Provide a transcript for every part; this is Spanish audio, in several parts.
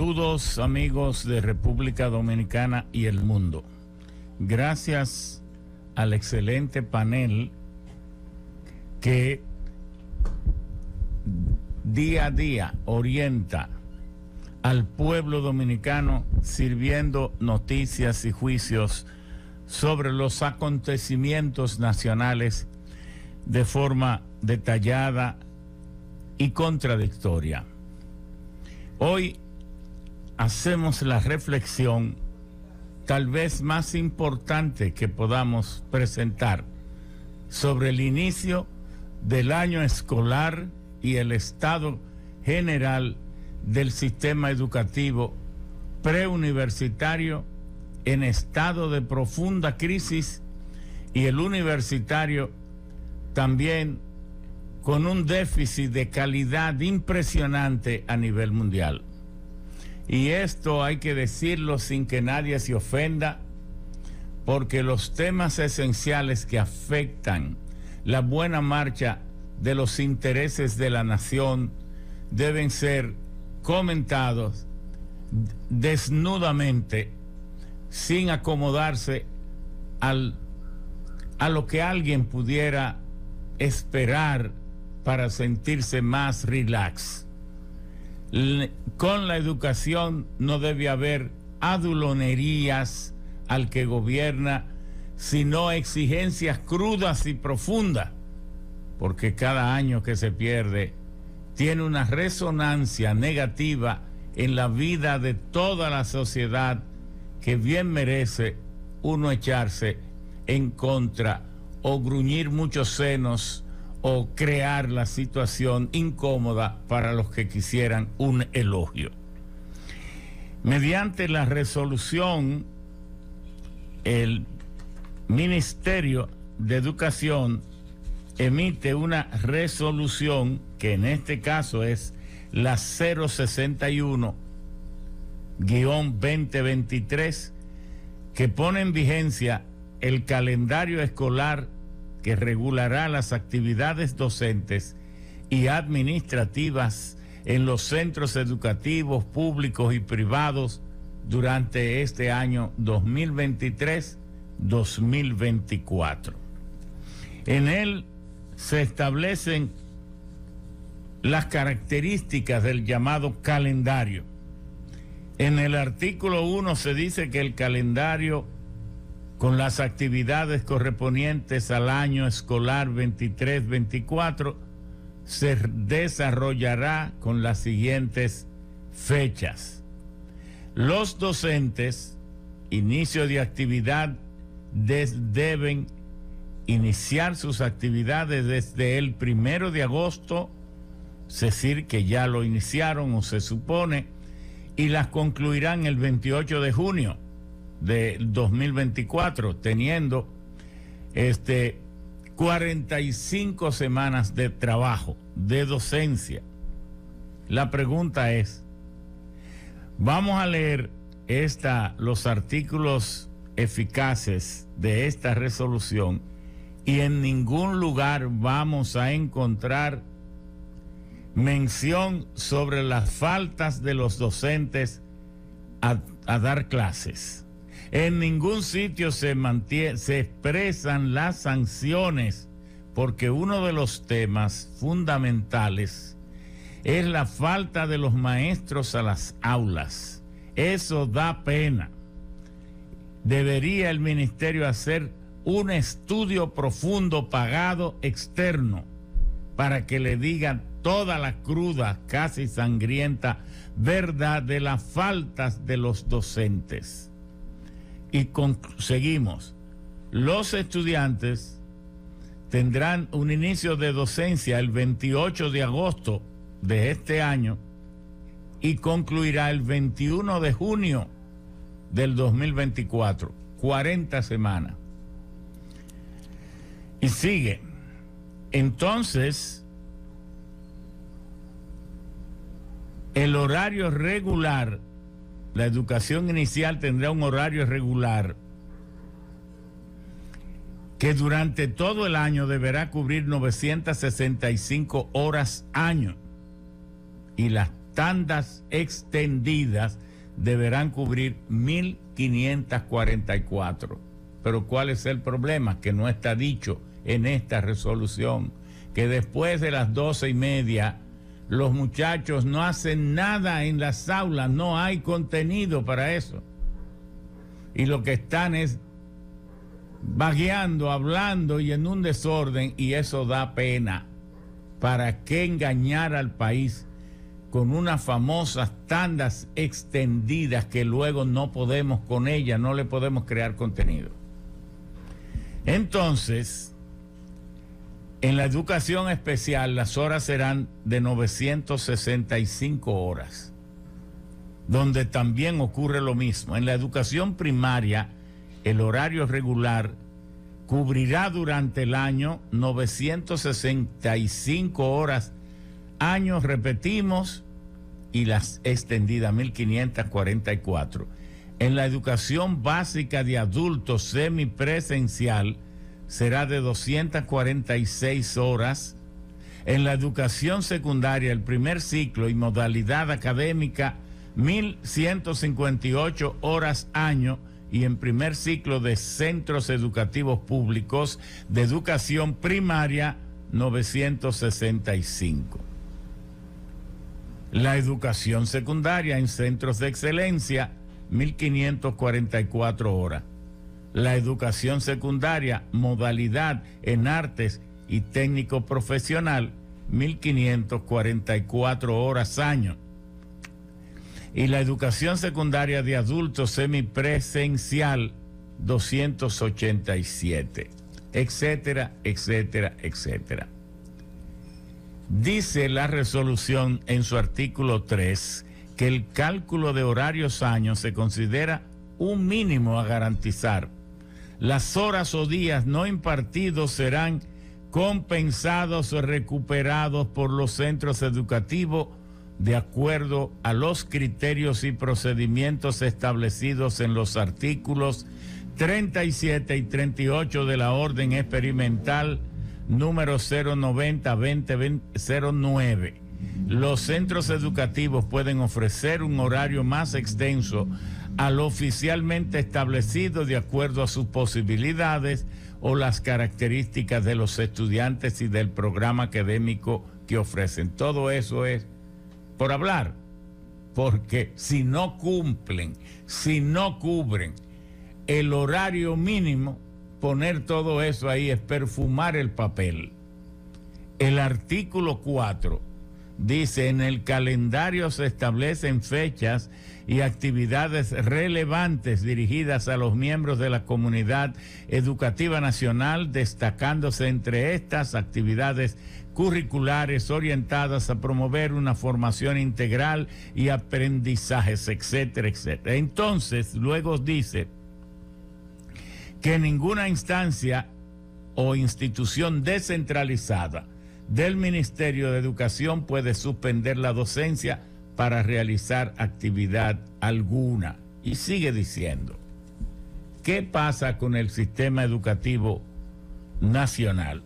Saludos amigos de República Dominicana y el mundo. Gracias al excelente panel que día a día orienta al pueblo dominicano sirviendo noticias y juicios sobre los acontecimientos nacionales de forma detallada y contradictoria. Hoy hacemos la reflexión tal vez más importante que podamos presentar sobre el inicio del año escolar y el estado general del sistema educativo preuniversitario en estado de profunda crisis y el universitario también con un déficit de calidad impresionante a nivel mundial. Y esto hay que decirlo sin que nadie se ofenda, porque los temas esenciales que afectan la buena marcha de los intereses de la nación deben ser comentados desnudamente, sin acomodarse a lo que alguien pudiera esperar para sentirse más relax. Con la educación no debe haber adulonerías al que gobierna, sino exigencias crudas y profundas, porque cada año que se pierde tiene una resonancia negativa en la vida de toda la sociedad que bien merece uno echarse en contra o gruñir muchos senos o crear la situación incómoda para los que quisieran un elogio. Mediante la resolución, el Ministerio de Educación emite una resolución que en este caso es la 061-2023, que pone en vigencia el calendario escolar que regulará las actividades docentes y administrativas en los centros educativos públicos y privados durante este año 2023-2024. En él se establecen las características del llamado calendario. En el artículo 1 se dice que el calendario con las actividades correspondientes al año escolar 23-24 se desarrollará con las siguientes fechas. Los docentes, inicio de actividad, deben iniciar sus actividades desde el 1 de agosto, es decir, que ya lo iniciaron o se supone, y las concluirán el 28 de junio de 2024, teniendo 45 semanas de trabajo, de docencia. La pregunta es, vamos a leer los artículos eficaces de esta resolución y en ningún lugar vamos a encontrar mención sobre las faltas de los docentes a dar clases. En ningún sitio se expresan las sanciones, porque uno de los temas fundamentales es la falta de los maestros a las aulas. Eso da pena. Debería el ministerio hacer un estudio profundo pagado externo para que le digan toda la cruda, casi sangrienta verdad de las faltas de los docentes. Y seguimos. Los estudiantes tendrán un inicio de docencia el 28 de agosto de este año y concluirá el 21 de junio del 2024, 40 semanas. Y sigue. Entonces, el horario regular, la educación inicial tendrá un horario regular que durante todo el año deberá cubrir 965 horas año, y las tandas extendidas deberán cubrir 1.544. Pero ¿cuál es el problema? Que no está dicho en esta resolución, que después de las 12:30 los muchachos no hacen nada en las aulas, no hay contenido para eso. Y lo que están es vagueando, hablando y en un desorden, y eso da pena. ¿Para qué engañar al país con unas famosas tandas extendidas que luego no podemos con ellas, no le podemos crear contenido? Entonces, en la educación especial las horas serán de 965 horas, donde también ocurre lo mismo. En la educación primaria, el horario regular cubrirá durante el año 965 horas, años repetimos, y las extendidas 1.544. En la educación básica de adultos semipresencial será de 246 horas. En la educación secundaria, el primer ciclo y modalidad académica, 1.158 horas año, y en primer ciclo de centros educativos públicos de educación primaria, 965. La educación secundaria en centros de excelencia, 1.544 horas. La educación secundaria, modalidad en artes y técnico profesional, 1.544 horas año. Y la educación secundaria de adultos semipresencial, 287, etcétera, etcétera, etcétera. Dice la resolución en su artículo 3 que el cálculo de horarios año se considera un mínimo a garantizar. Las horas o días no impartidos serán compensados o recuperados por los centros educativos de acuerdo a los criterios y procedimientos establecidos en los artículos 37 y 38 de la Orden Experimental número 090-2009. Los centros educativos pueden ofrecer un horario más extenso al oficialmente establecido de acuerdo a sus posibilidades o las características de los estudiantes y del programa académico que ofrecen. Todo eso es por hablar, porque si no cumplen, si no cubren el horario mínimo, poner todo eso ahí es perfumar el papel. El artículo 4 dice: en el calendario se establecen fechas y actividades relevantes dirigidas a los miembros de la comunidad educativa nacional, destacándose entre estas actividades curriculares orientadas a promover una formación integral y aprendizajes, etcétera, etcétera. Entonces, luego dice que ninguna instancia o institución descentralizada del Ministerio de Educación puede suspender la docencia para realizar actividad alguna. Y sigue diciendo, ¿qué pasa con el sistema educativo nacional?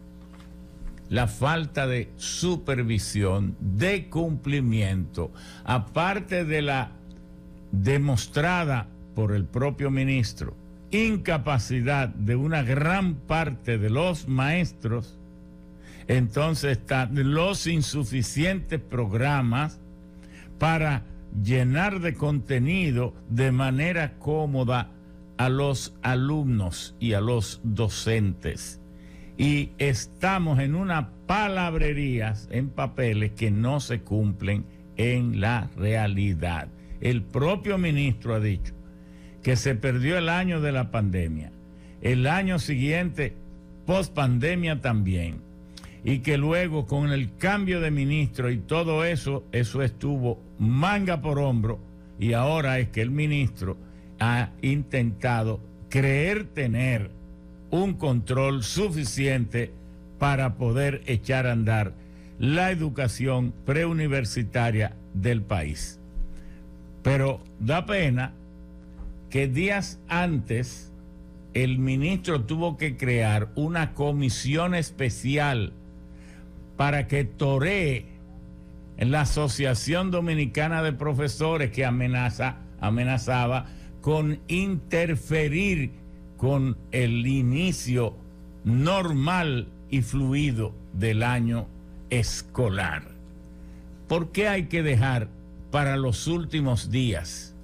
La falta de supervisión, de cumplimiento, aparte de la demostrada por el propio ministro, incapacidad de una gran parte de los maestros, entonces están los insuficientes programas para llenar de contenido de manera cómoda a los alumnos y a los docentes. Y estamos en una palabrería en papeles que no se cumplen en la realidad. El propio ministro ha dicho que se perdió el año de la pandemia, el año siguiente, post pandemia también, y que luego con el cambio de ministro y todo eso estuvo manga por hombro, y ahora es que el ministro ha intentado creer tener un control suficiente para poder echar a andar la educación preuniversitaria del país. Pero da pena que días antes el ministro tuvo que crear una comisión especial para que toree en la Asociación Dominicana de Profesores, que amenazaba con interferir con el inicio normal y fluido del año escolar. ¿Por qué hay que dejar para los últimos días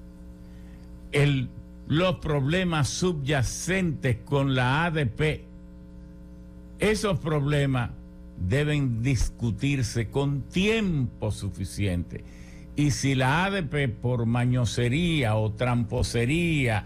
los problemas subyacentes con la ADP? Esos problemas deben discutirse con tiempo suficiente. Y si la ADP, por mañosería o tramposería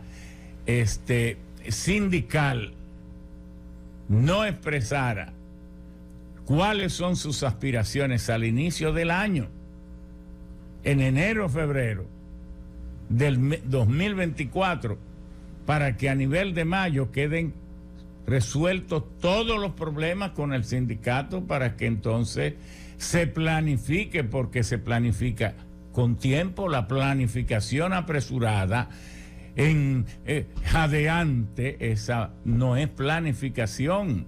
sindical, no expresara cuáles son sus aspiraciones al inicio del año, en enero o febrero del 2024, para que a nivel de mayo queden resueltos todos los problemas con el sindicato, para que entonces se planifique, porque se planifica con tiempo. La planificación apresurada, jadeante, esa no es planificación.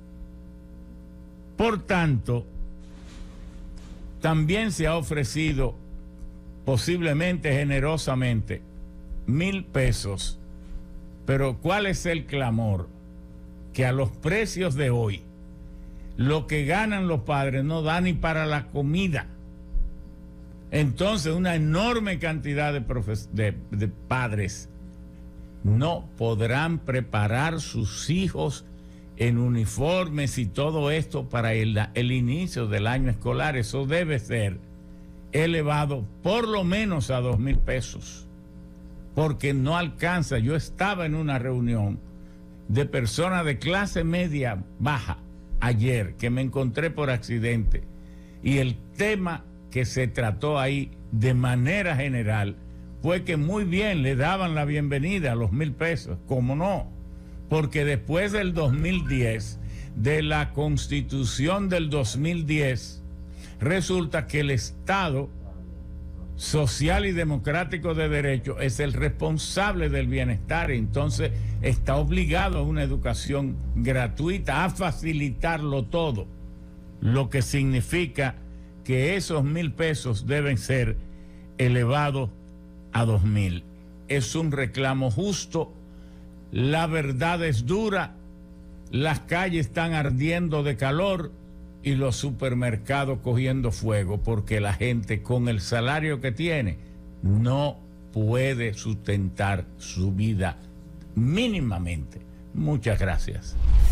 Por tanto, también se ha ofrecido, posiblemente generosamente, 1,000 pesos. Pero ¿cuál es el clamor? Que a los precios de hoy, lo que ganan los padres no da ni para la comida. Entonces, una enorme cantidad de padres no podrán preparar sus hijos en uniformes y todo esto para el inicio del año escolar. Eso debe ser elevado por lo menos a 2,000 pesos, porque no alcanza. Yo estaba en una reunión de personas de clase media baja ayer, que me encontré por accidente, y el tema que se trató ahí de manera general fue que muy bien le daban la bienvenida a los 1,000 pesos, ¿cómo no? Porque después del 2010, de la Constitución del 2010, resulta que el Estado social y democrático de derecho es el responsable del bienestar, y entonces está obligado a una educación gratuita, a facilitarlo todo, lo que significa que esos 1,000 pesos deben ser elevados a 2,000. Es un reclamo justo. La verdad es dura. Las calles están ardiendo de calor y los supermercados cogiendo fuego, porque la gente, con el salario que tiene, no puede sustentar su vida mínimamente. Muchas gracias.